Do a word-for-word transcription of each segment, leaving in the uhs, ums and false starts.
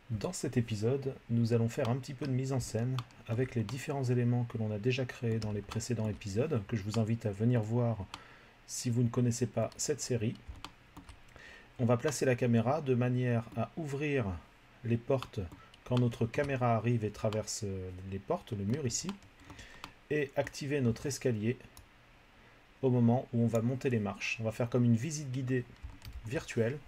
Dans cet épisode, nous allons faire un petit peu de mise en scène avec les différents éléments que l'on a déjà créés dans les précédents épisodes, que je vous invite à venir voir si vous ne connaissez pas cette série. On va placer la caméra de manière à ouvrir les portes quand notre caméra arrive et traverse les portes, le mur ici, et activer notre escalier au moment où on va monter les marches. On va faire comme une visite guidée virtuelle.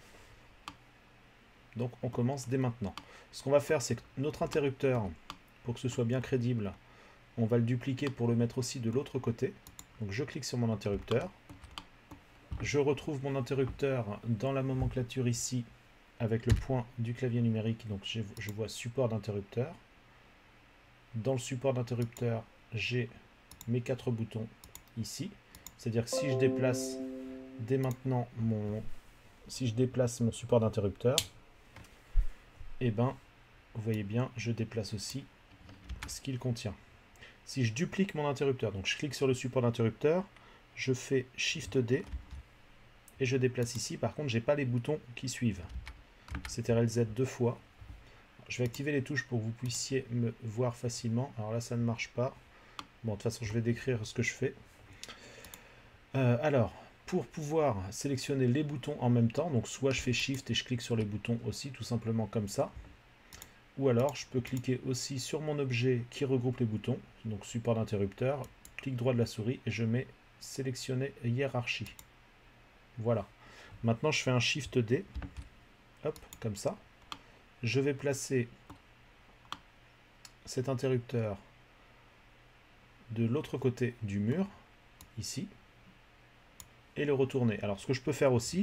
Donc on commence dès maintenant. Ce qu'on va faire, c'est que notre interrupteur, pour que ce soit bien crédible, on va le dupliquer pour le mettre aussi de l'autre côté. Donc je clique sur mon interrupteur. Je retrouve mon interrupteur dans la nomenclature ici avec le point du clavier numérique. Donc je vois support d'interrupteur. Dans le support d'interrupteur, j'ai mes quatre boutons ici. C'est-à-dire que si je déplace dès maintenant mon, si je déplace mon support d'interrupteur, et ben vous voyez bien, je déplace aussi ce qu'il contient. Si je duplique mon interrupteur, donc je clique sur le support d'interrupteur, je fais Shift D et je déplace ici. Par contre, j'ai pas les boutons qui suivent. C T R L Z deux fois. Je vais activer les touches pour que vous puissiez me voir facilement. Alors là, ça ne marche pas. Bon, de toute façon, je vais décrire ce que je fais. Euh, alors, pour pouvoir sélectionner les boutons en même temps, donc soit je fais Shift et je clique sur les boutons aussi, tout simplement comme ça. Ou alors, je peux cliquer aussi sur mon objet qui regroupe les boutons, donc support d'interrupteur, clic droit de la souris et je mets sélectionner hiérarchie. Voilà. Maintenant, je fais un Shift D, hop, comme ça. Je vais placer cet interrupteur de l'autre côté du mur, ici, et le retourner. Alors, ce que je peux faire aussi,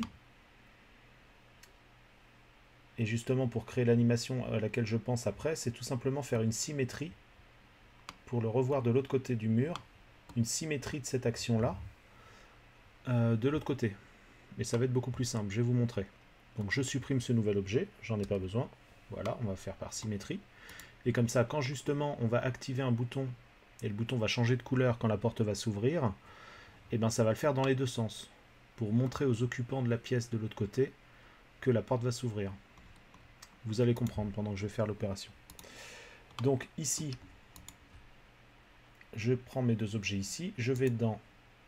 et justement pour créer l'animation à laquelle je pense après, c'est tout simplement faire une symétrie pour le revoir de l'autre côté du mur, une symétrie de cette action-là euh, de l'autre côté. Et ça va être beaucoup plus simple, je vais vous montrer. Donc je supprime ce nouvel objet, j'en ai pas besoin. Voilà, on va faire par symétrie. Et comme ça, quand justement on va activer un bouton, et le bouton va changer de couleur quand la porte va s'ouvrir, et bien ça va le faire dans les deux sens, pour montrer aux occupants de la pièce de l'autre côté que la porte va s'ouvrir. Vous allez comprendre pendant que je vais faire l'opération. Donc ici, je prends mes deux objets ici, je vais dans...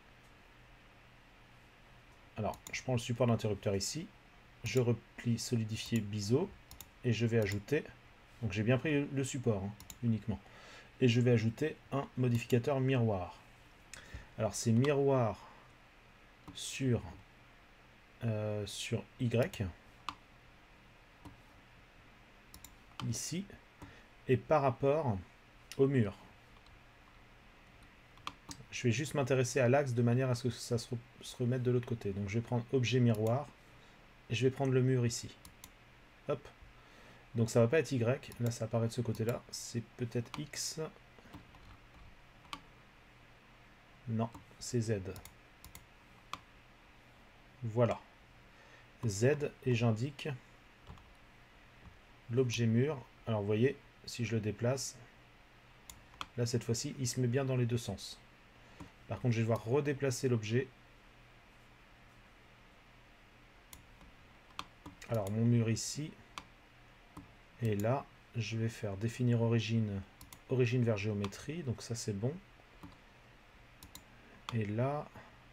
Alors, je prends le support d'interrupteur ici, je replie solidifier biseau, et je vais ajouter... Donc j'ai bien pris le support, hein, uniquement. Et je vais ajouter un modificateur miroir. Alors c'est miroir sur, euh, sur Y, ici, et par rapport au mur. Je vais juste m'intéresser à l'axe de manière à ce que ça se, re se remette de l'autre côté. Donc je vais prendre objet miroir, et je vais prendre le mur ici. Hop. Donc ça va pas être Y, là ça apparaît de ce côté-là, c'est peut-être X. Non, c'est Z. Voilà. Z, et j'indique l'objet mur. Alors vous voyez, si je le déplace, là cette fois-ci, il se met bien dans les deux sens. Par contre, je vais devoir redéplacer l'objet. Alors mon mur ici, et là, je vais faire définir origine, origine vers géométrie, donc ça c'est bon. Et là,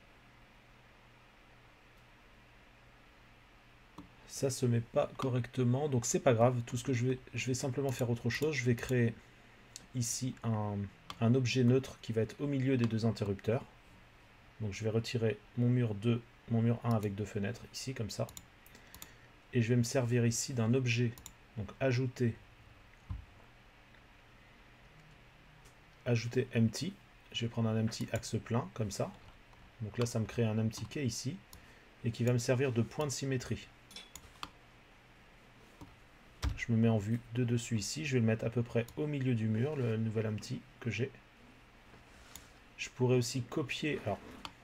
ça se met pas correctement, donc c'est pas grave. Tout ce que je vais, je vais simplement faire autre chose. Je vais créer ici un, un objet neutre qui va être au milieu des deux interrupteurs. Donc je vais retirer mon mur deux, mon mur un avec deux fenêtres ici comme ça. Et je vais me servir ici d'un objet, donc ajouter, ajouter empty. Je vais prendre un empty axe plein comme ça. Donc là ça me crée un empty key ici et qui va me servir de point de symétrie. Je me mets en vue de dessus ici, je vais le mettre à peu près au milieu du mur, le nouvel empty que j'ai. Je pourrais aussi copier, alors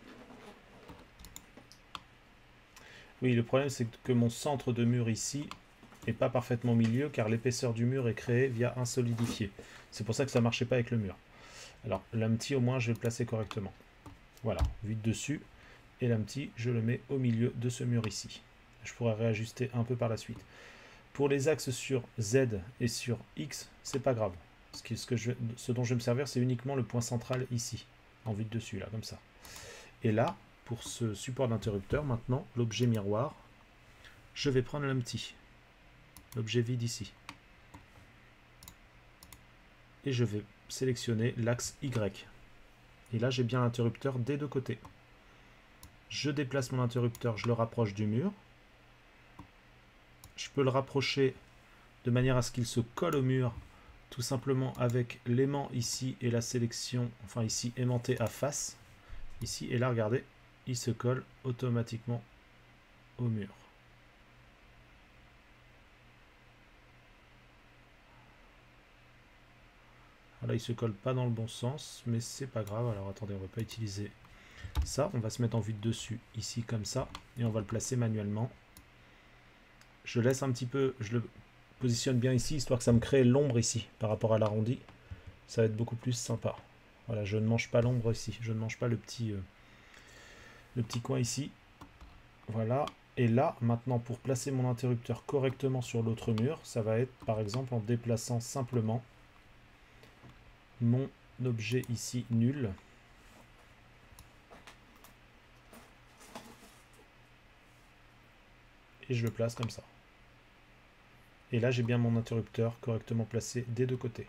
oui, le problème c'est que mon centre de mur ici n'est pas parfaitement au milieu car l'épaisseur du mur est créée via un solidifié. C'est pour ça que ça ne marchait pas avec le mur. Alors l'empty au moins je vais le placer correctement. Voilà, vue de dessus, et l'empty je le mets au milieu de ce mur ici. Je pourrais réajuster un peu par la suite. Pour les axes sur Z et sur X, c'est pas grave. Ce, qui, ce, que je, ce dont je vais me servir, c'est uniquement le point central ici, en vue de dessus, là, comme ça. Et là, pour ce support d'interrupteur, maintenant, l'objet miroir, je vais prendre l'empty, l'objet vide ici. Et je vais sélectionner l'axe Y. Et là, j'ai bien l'interrupteur des deux côtés. Je déplace mon interrupteur, je le rapproche du mur. Je peux le rapprocher de manière à ce qu'il se colle au mur, tout simplement avec l'aimant ici et la sélection, enfin ici aimanté à face. Ici, et là, regardez, il se colle automatiquement au mur. Là, il se colle pas dans le bon sens, mais c'est pas grave. Alors attendez, on va pas utiliser ça. On va se mettre en vue de dessus, ici comme ça, et on va le placer manuellement. Je laisse un petit peu, je le positionne bien ici, histoire que ça me crée l'ombre ici, par rapport à l'arrondi. Ça va être beaucoup plus sympa. Voilà, je ne mange pas l'ombre ici, je ne mange pas le petit, euh, le petit coin ici. Voilà, et là, maintenant, pour placer mon interrupteur correctement sur l'autre mur, ça va être, par exemple, en déplaçant simplement mon objet ici nul. Et je le place comme ça. Et là, j'ai bien mon interrupteur correctement placé des deux côtés.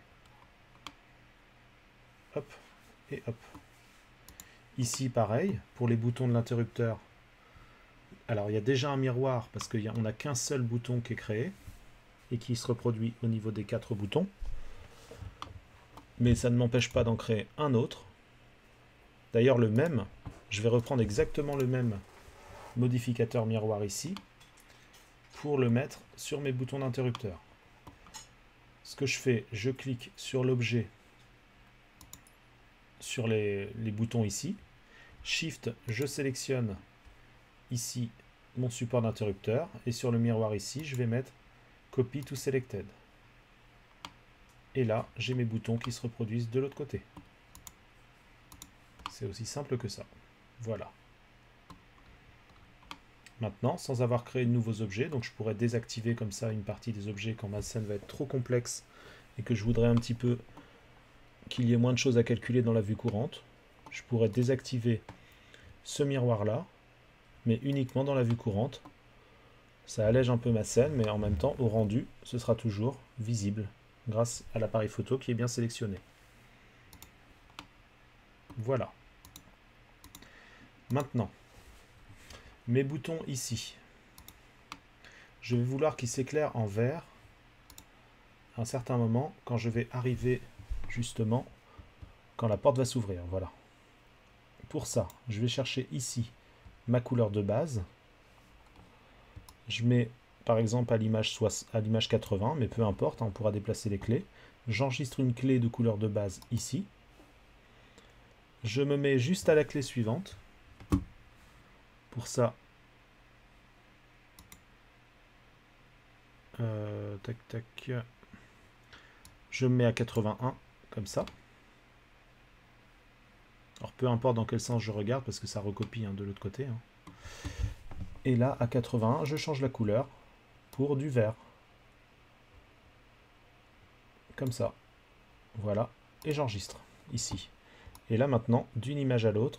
Hop, et hop. Ici, pareil, pour les boutons de l'interrupteur. Alors, il y a déjà un miroir, parce qu'on n'a qu'un seul bouton qui est créé, et qui se reproduit au niveau des quatre boutons. Mais ça ne m'empêche pas d'en créer un autre. D'ailleurs, le même, je vais reprendre exactement le même modificateur miroir ici, pour le mettre sur mes boutons d'interrupteur. Ce que je fais, je clique sur l'objet, sur les, les boutons ici. Shift, je sélectionne ici mon support d'interrupteur. Et sur le miroir ici, je vais mettre Copy to Selected. Et là, j'ai mes boutons qui se reproduisent de l'autre côté. C'est aussi simple que ça. Voilà. Maintenant, sans avoir créé de nouveaux objets, donc je pourrais désactiver comme ça une partie des objets quand ma scène va être trop complexe et que je voudrais un petit peu qu'il y ait moins de choses à calculer dans la vue courante. Je pourrais désactiver ce miroir-là, mais uniquement dans la vue courante. Ça allège un peu ma scène, mais en même temps, au rendu, ce sera toujours visible grâce à l'appareil photo qui est bien sélectionné. Voilà. Maintenant, mes boutons ici. Je vais vouloir qu'ils s'éclairent en vert à un certain moment quand je vais arriver justement quand la porte va s'ouvrir. Voilà. Pour ça, je vais chercher ici ma couleur de base. Je mets par exemple à l'image à l'image quatre-vingts, mais peu importe, on pourra déplacer les clés. J'enregistre une clé de couleur de base ici. Je me mets juste à la clé suivante. Pour ça, euh, tac tac, je me mets à quatre-vingt-un comme ça. Alors peu importe dans quel sens je regarde parce que ça recopie hein, de l'autre côté. Hein. Et là à quatre-vingt-un, je change la couleur pour du vert. Comme ça. Voilà. Et j'enregistre ici. Et là maintenant, d'une image à l'autre,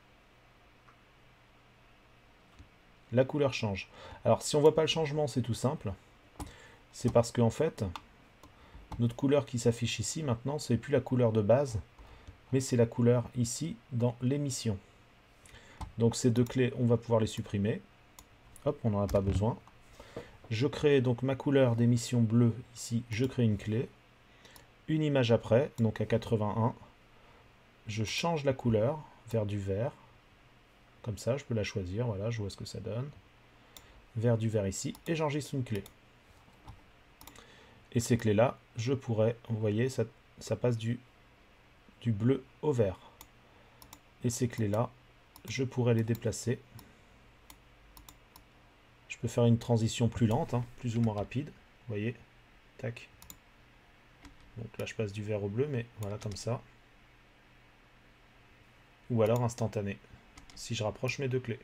la couleur change. Alors si on voit pas le changement, c'est tout simple. C'est parce qu'en fait, notre couleur qui s'affiche ici maintenant, c'est plus la couleur de base, mais c'est la couleur ici dans l'émission. Donc ces deux clés, on va pouvoir les supprimer. Hop, on n'en a pas besoin. Je crée donc ma couleur d'émission bleue ici, je crée une clé. Une image après, donc à quatre-vingt-un, je change la couleur vers du vert. Comme ça, je peux la choisir, voilà, je vois ce que ça donne. Vers du vert ici, et j'enregistre une clé. Et ces clés-là, je pourrais, vous voyez, ça, ça passe du, du bleu au vert. Et ces clés-là, je pourrais les déplacer. Je peux faire une transition plus lente, hein, plus ou moins rapide. Vous voyez, tac. Donc là, je passe du vert au bleu, mais voilà, comme ça. Ou alors instantané, si je rapproche mes deux clés.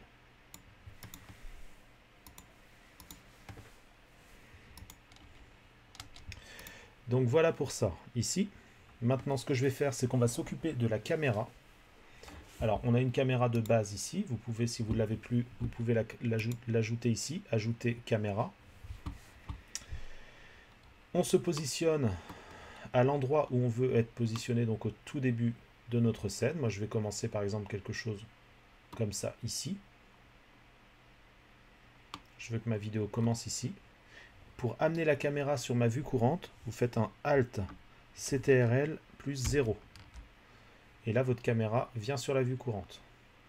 Donc voilà pour ça, ici. Maintenant, ce que je vais faire, c'est qu'on va s'occuper de la caméra. Alors, on a une caméra de base ici. Vous pouvez, si vous ne l'avez plus, vous pouvez l'ajouter ici. Ajouter caméra. On se positionne à l'endroit où on veut être positionné, donc au tout début de notre scène. Moi, je vais commencer par exemple quelque chose comme ça ici. Je veux que ma vidéo commence ici. Pour amener la caméra sur ma vue courante, vous faites un Alt C T R L plus zéro. Et là, votre caméra vient sur la vue courante.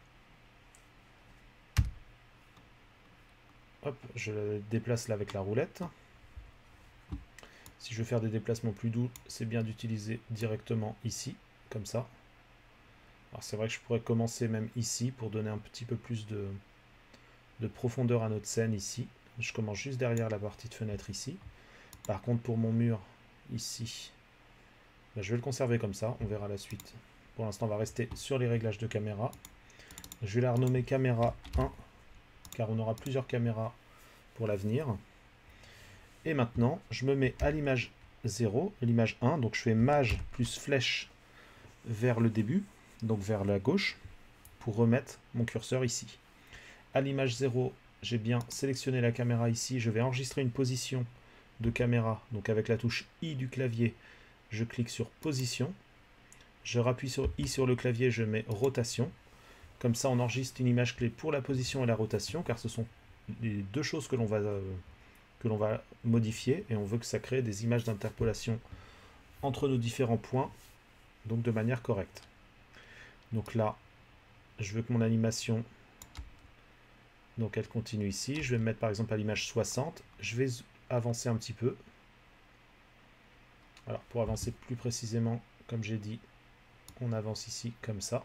Hop, je la déplace là avec la roulette. Si je veux faire des déplacements plus doux, c'est bien d'utiliser directement ici, comme ça. Alors c'est vrai que je pourrais commencer même ici pour donner un petit peu plus de, de profondeur à notre scène ici. Je commence juste derrière la partie de fenêtre ici. Par contre, pour mon mur ici, ben, je vais le conserver comme ça, on verra la suite. Pour l'instant, on va rester sur les réglages de caméra. Je vais la renommer caméra un, car on aura plusieurs caméras pour l'avenir. Et maintenant, je me mets à l'image zéro, l'image un, donc je fais maj plus flèche vers le début, donc vers la gauche, pour remettre mon curseur ici. À l'image zéro, j'ai bien sélectionné la caméra ici, je vais enregistrer une position de caméra, donc avec la touche I du clavier, je clique sur position, je rappuie sur I sur le clavier, je mets rotation, comme ça on enregistre une image clé pour la position et la rotation, car ce sont les deux choses que l'on va, euh, que l'on va modifier, et on veut que ça crée des images d'interpolation entre nos différents points, donc de manière correcte. Donc là, je veux que mon animation, donc elle continue ici, je vais me mettre par exemple à l'image soixante, je vais avancer un petit peu. Alors pour avancer plus précisément, comme j'ai dit, on avance ici comme ça.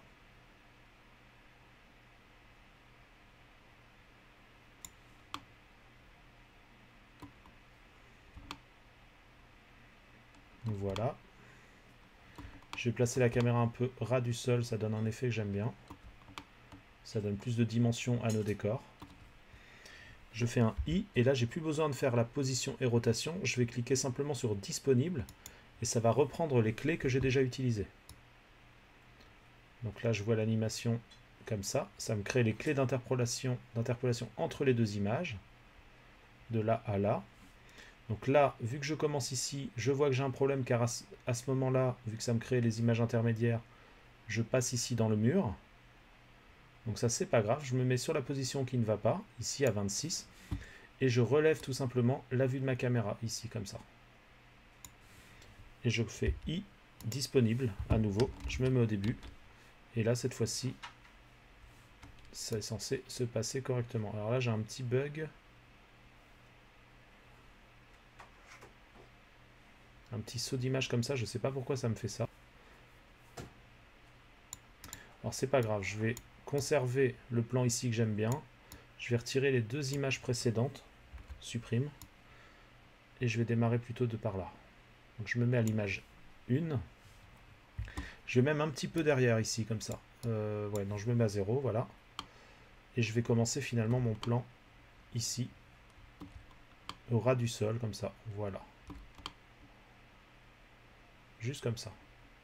Voilà. Je vais placer la caméra un peu ras du sol, ça donne un effet que j'aime bien. Ça donne plus de dimension à nos décors. Je fais un I, et là j'ai plus besoin de faire la position et rotation, je vais cliquer simplement sur disponible, et ça va reprendre les clés que j'ai déjà utilisées. Donc là je vois l'animation comme ça, ça me crée les clés d'interpolation d'interpolation entre les deux images, de là à là. Donc là, vu que je commence ici, je vois que j'ai un problème, car à ce, à ce moment-là, vu que ça me crée les images intermédiaires, je passe ici dans le mur. Donc ça, c'est pas grave, je me mets sur la position qui ne va pas, ici à vingt-six, et je relève tout simplement la vue de ma caméra, ici comme ça. Et je fais I, disponible, à nouveau, je me mets au début, et là, cette fois-ci, c'est censé se passer correctement. Alors là, j'ai un petit bug. Un petit saut d'image comme ça, je ne sais pas pourquoi ça me fait ça. Alors c'est pas grave, je vais conserver le plan ici que j'aime bien. Je vais retirer les deux images précédentes, supprime, et je vais démarrer plutôt de par là. Donc je me mets à l'image un. Je vais même un petit peu derrière ici, comme ça. Euh, ouais, non, je me mets à zéro, voilà. Et je vais commencer finalement mon plan ici, au ras du sol, comme ça, voilà. Juste comme ça.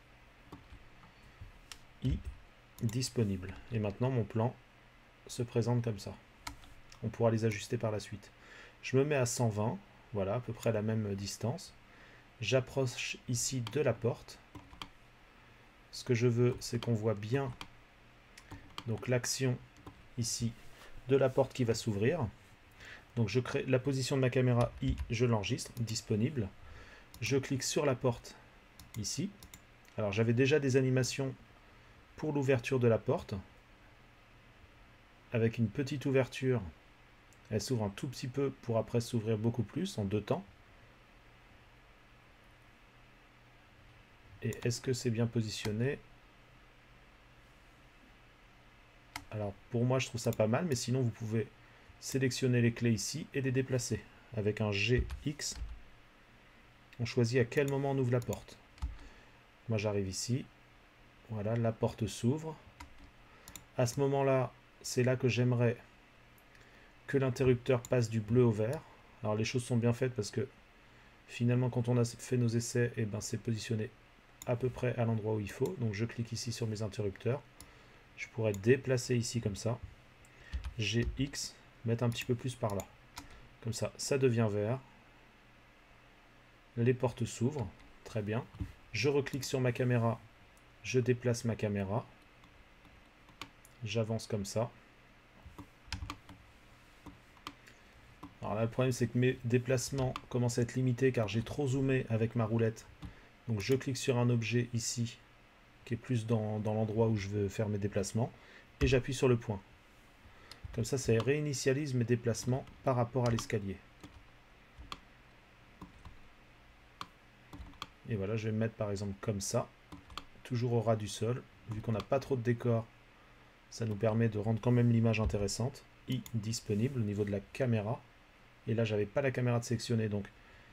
I, disponible. Et maintenant, mon plan se présente comme ça. On pourra les ajuster par la suite. Je me mets à cent vingt, voilà, à peu près la même distance. J'approche ici de la porte. Ce que je veux, c'est qu'on voit bien donc l'action ici de la porte qui va s'ouvrir. Donc je crée la position de ma caméra I, je l'enregistre, disponible. Je clique sur la porte ici. Alors j'avais déjà des animations pour l'ouverture de la porte. Avec une petite ouverture, elle s'ouvre un tout petit peu pour après s'ouvrir beaucoup plus en deux temps. Et est-ce que c'est bien positionné? Alors pour moi je trouve ça pas mal, mais sinon vous pouvez sélectionner les clés ici et les déplacer. Avec un G X, on choisit à quel moment on ouvre la porte. Moi j'arrive ici, voilà, la porte s'ouvre. À ce moment-là, c'est là que j'aimerais que l'interrupteur passe du bleu au vert. Alors les choses sont bien faites parce que Finalement, quand on a fait nos essais, et ben, c'est positionné à peu près à l'endroit où il faut. Donc je clique ici sur mes interrupteurs. Je pourrais déplacer ici comme ça. G X, mettre un petit peu plus par là. Comme ça, ça devient vert. Les portes s'ouvrent. Très bien. Je reclique sur ma caméra. Je déplace ma caméra. J'avance comme ça. Alors là, le problème, c'est que mes déplacements commencent à être limités car j'ai trop zoomé avec ma roulette. Donc je clique sur un objet ici, qui est plus dans, dans l'endroit où je veux faire mes déplacements, et j'appuie sur le point. Comme ça, ça réinitialise mes déplacements par rapport à l'escalier. Et voilà, je vais me mettre par exemple comme ça, toujours au ras du sol. Vu qu'on n'a pas trop de décor, ça nous permet de rendre quand même l'image intéressante. I disponible au niveau de la caméra. Et là, j'avais pas la caméra de sélectionner, donc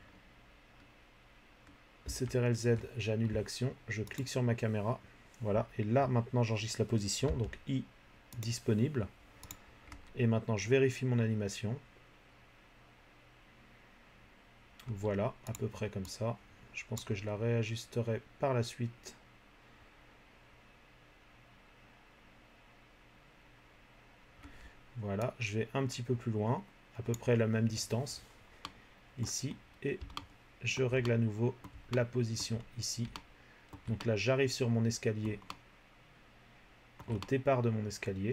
C T R L Z, j'annule l'action, je clique sur ma caméra. Voilà, et là maintenant j'enregistre la position, donc I disponible. Et maintenant je vérifie mon animation. Voilà, à peu près comme ça. Je pense que je la réajusterai par la suite. Voilà, je vais un petit peu plus loin, à peu près la même distance, ici, et je règle à nouveau la position ici. Donc là, j'arrive sur mon escalier, au départ de mon escalier.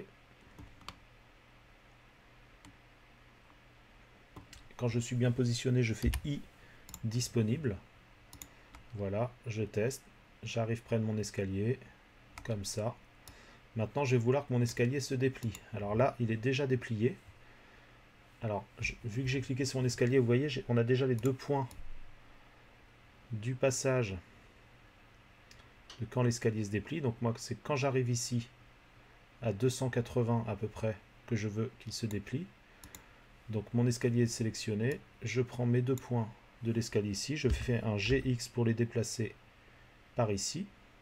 Quand je suis bien positionné, je fais I disponible. Voilà, je teste. J'arrive près de mon escalier, comme ça. Maintenant, je vais vouloir que mon escalier se déplie. Alors là, il est déjà déplié. Alors, je, vu que j'ai cliqué sur mon escalier, vous voyez, on a déjà les deux points du passage de quand l'escalier se déplie. Donc moi, c'est quand j'arrive ici, à deux cent quatre-vingts à peu près, que je veux qu'il se déplie. Donc mon escalier est sélectionné. Je prends mes deux points de l'escalier ici. Je fais un G X pour les déplacer par ici.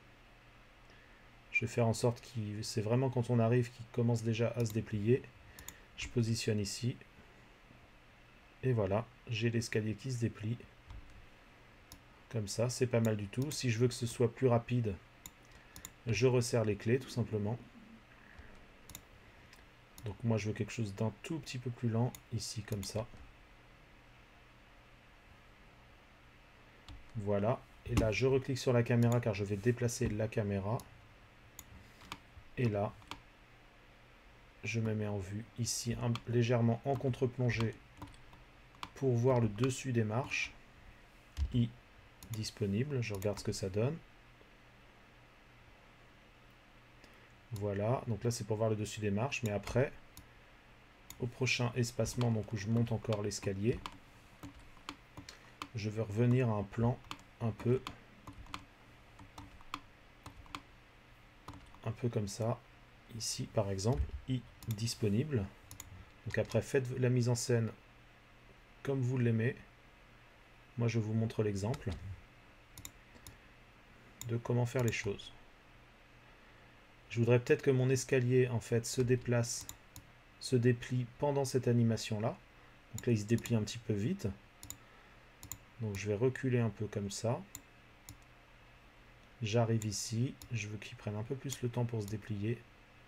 Je vais faire en sorte que c'est vraiment quand on arrive qu'il commence déjà à se déplier. Je positionne ici. Et voilà, j'ai l'escalier qui se déplie. Comme ça, c'est pas mal du tout. Si je veux que ce soit plus rapide, je resserre les clés tout simplement. Donc moi je veux quelque chose d'un tout petit peu plus lent, ici comme ça. Voilà. Et là, je reclique sur la caméra car je vais déplacer la caméra. Et là, je me mets en vue ici, un, légèrement en contre-plongée pour voir le dessus des marches. I disponible, je regarde ce que ça donne. Voilà, donc là c'est pour voir le dessus des marches, mais après, au prochain espacement, donc où je monte encore l'escalier, je veux revenir à un plan un peu, un peu comme ça. Ici par exemple, I disponible. Donc après, faites la mise en scène comme vous l'aimez. Moi je vous montre l'exemple de comment faire les choses. Je voudrais peut-être que mon escalier en fait se déplace, se déplie pendant cette animation là. Donc là il se déplie un petit peu vite. Donc je vais reculer un peu comme ça. J'arrive ici, je veux qu'il prenne un peu plus le temps pour se déplier.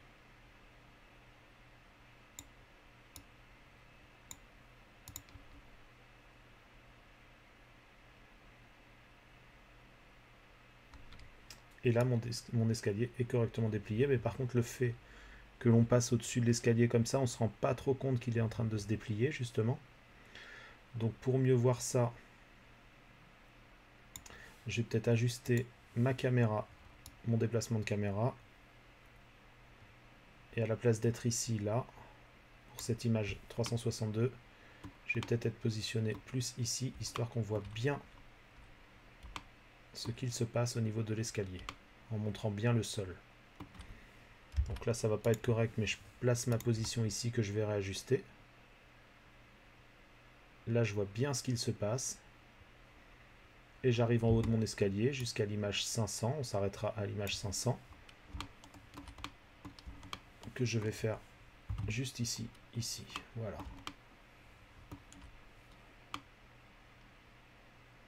Et là, mon, mon escalier est correctement déplié. Mais par contre, le fait que l'on passe au-dessus de l'escalier comme ça, on ne se rend pas trop compte qu'il est en train de se déplier, justement. Donc pour mieux voir ça, je vais peut-être ajuster ma caméra, mon déplacement de caméra. Et à la place d'être ici, là, pour cette image trois cent soixante-deux, je vais peut-être être positionné plus ici, histoire qu'on voit bien ce qu'il se passe au niveau de l'escalier, en montrant bien le sol. Donc là, ça va pas être correct, mais je place ma position ici que je vais réajuster. Là, je vois bien ce qu'il se passe. Et j'arrive en haut de mon escalier jusqu'à l'image cinq cents. On s'arrêtera à l'image cinq cents. Que je vais faire juste ici, ici. Voilà.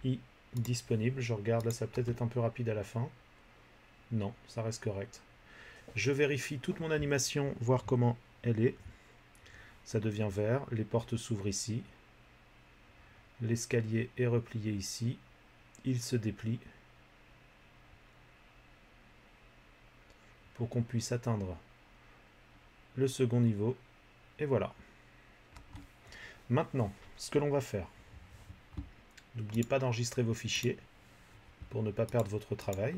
i disponible. Je regarde, là ça va peut-être être un peu rapide à la fin. Non, ça reste correct. Je vérifie toute mon animation, voir comment elle est. Ça devient vert, les portes s'ouvrent ici. L'escalier est replié ici. Il se déplie pour qu'on puisse atteindre le second niveau. Et voilà. Maintenant, ce que l'on va faire, n'oubliez pas d'enregistrer vos fichiers pour ne pas perdre votre travail.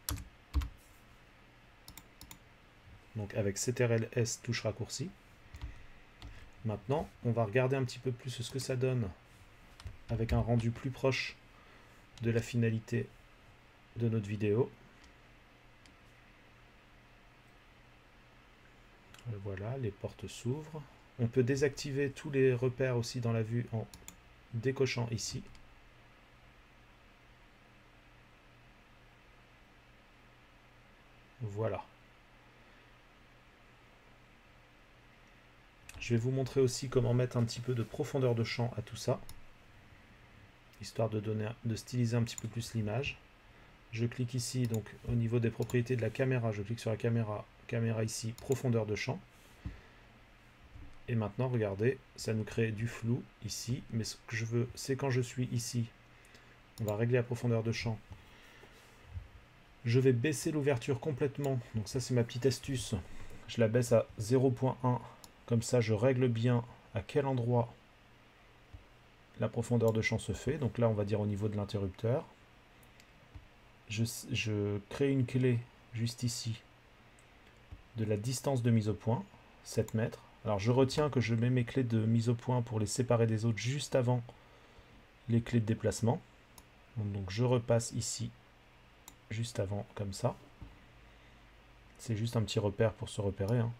Donc avec C T R L S touche raccourci. Maintenant, on va regarder un petit peu plus ce que ça donne avec un rendu plus proche de la finalité de notre vidéo. Voilà, les portes s'ouvrent. On peut désactiver tous les repères aussi dans la vue en décochant ici. Voilà. Je vais vous montrer aussi comment mettre un petit peu de profondeur de champ à tout ça, histoire de, donner, de styliser un petit peu plus l'image. Je clique ici, donc au niveau des propriétés de la caméra, je clique sur la caméra, caméra ici, profondeur de champ. Et maintenant, regardez, ça nous crée du flou ici, mais ce que je veux, c'est quand je suis ici, on va régler la profondeur de champ. Je vais baisser l'ouverture complètement, donc ça c'est ma petite astuce. Je la baisse à zéro point un. Comme ça, je règle bien à quel endroit la profondeur de champ se fait. Donc là, on va dire au niveau de l'interrupteur. Je, je crée une clé juste ici de la distance de mise au point, sept mètres. Alors je retiens que je mets mes clés de mise au point pour les séparer des autres juste avant les clés de déplacement. Donc je repasse ici juste avant, comme ça. C'est juste un petit repère pour se repérer, hein.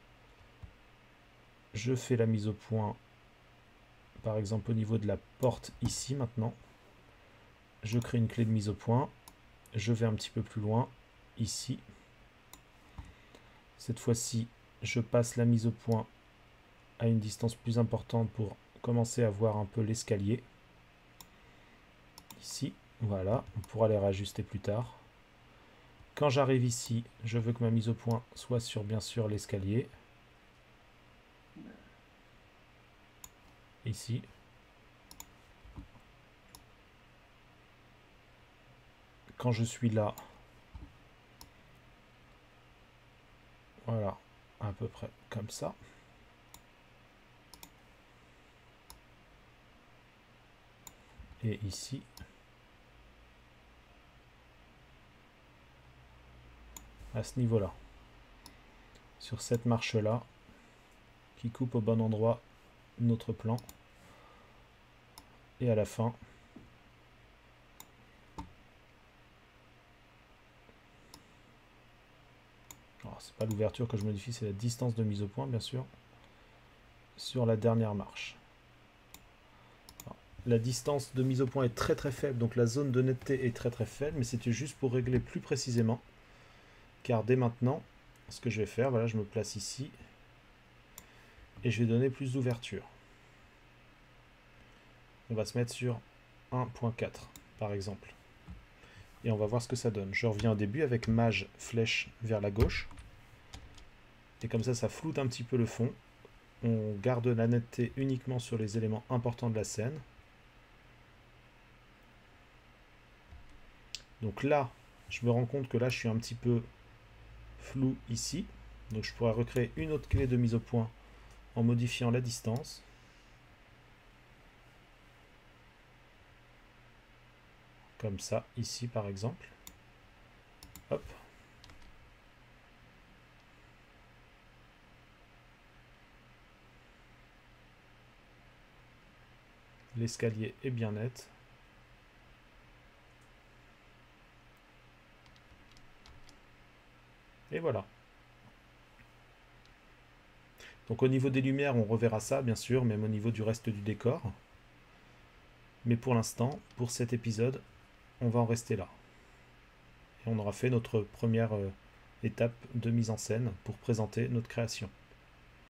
Je fais la mise au point, par exemple au niveau de la porte ici maintenant. Je crée une clé de mise au point. Je vais un petit peu plus loin, ici. Cette fois-ci, je passe la mise au point à une distance plus importante pour commencer à voir un peu l'escalier. Ici, voilà, on pourra les réajuster plus tard. Quand j'arrive ici, je veux que ma mise au point soit sur, bien sûr, l'escalier. Ici. Quand je suis là, voilà, à peu près comme ça. Et ici. À ce niveau-là. Sur cette marche-là, qui coupe au bon endroit notre plan. Et à la fin, c'est pas l'ouverture que je modifie, c'est la distance de mise au point, bien sûr, sur la dernière marche. Alors, la distance de mise au point est très très faible, donc la zone de netteté est très très faible, mais c'était juste pour régler plus précisément, car dès maintenant, ce que je vais faire, voilà, je me place ici, et je vais donner plus d'ouverture. On va se mettre sur un point quatre, par exemple. Et on va voir ce que ça donne. Je reviens au début avec Mage flèche vers la gauche. Et comme ça, ça floute un petit peu le fond. On garde la netteté uniquement sur les éléments importants de la scène. Donc là, je me rends compte que là, je suis un petit peu flou ici. Donc je pourrais recréer une autre clé de mise au point en modifiant la distance. Comme ça, ici par exemple. Hop. L'escalier est bien net. Et voilà. Donc au niveau des lumières, on reverra ça, bien sûr, même au niveau du reste du décor. Mais pour l'instant, pour cet épisode, on va en rester là. Et on aura fait notre première euh, étape de mise en scène pour présenter notre création.